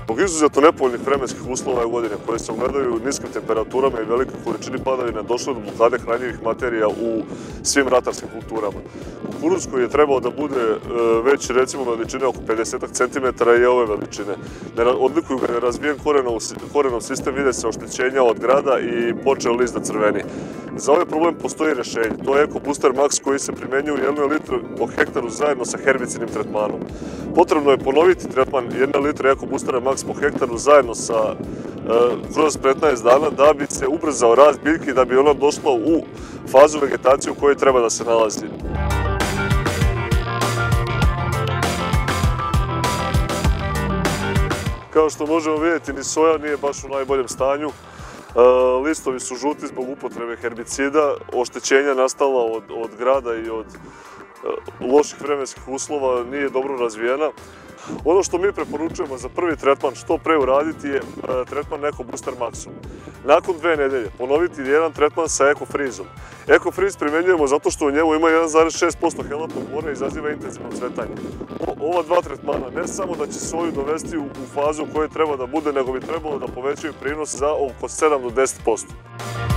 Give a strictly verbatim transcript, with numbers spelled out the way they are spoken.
Zbog izuzetno nepovoljnih vremenskih uslova ove godine koje se ogledaju niskim temperaturama i velikoj količini padavina došlo do blokade hranjivih materija u svim ratarskim kulturama. Kukuruz koji je trebao da bude već recimo veličine oko pedeset centimetara je ove veličine. Odlikuju ga nerazvijen korenov sistem, vide se oštećenja od grada i počeo list da crveni. Za ovaj problem postoji rešenje. To je Eko Booster Max koji se primenjuje u jednoj litru po hektaru zajedno sa herbicidnim tretmanom. Potrebno je ponoviti tretman jedne litre Eko Boostera Max po hektaru zajedno sa kroz petnaest dana da bi se ubrzao rast biljke i da bi ono došlo u fazu vegetacije u kojoj treba da se nalazi. Kao što možemo vidjeti, ni soja nije baš u najboljem stanju. Listovi su žuti zbog upotrebe herbicida, oštećenja nastala od grada i od loših vremenskih uslova nije dobro razvijena. Ono što mi preporučujemo za prvi tretman što pre uraditi je tretman Eko Booster Maxom. Nakon dve nedelje ponoviti jedan tretman sa Eko Freezom. Eko Freeze primenjujemo zato što u njemu ima jedan zarez šest posto helatnog bora i izaziva intenzivno cvetanje. Ova dva tretmana ne samo da će soju dovesti u fazu u kojoj treba da bude, nego bi trebalo da povećaju prinos za oko sedam do deset posto.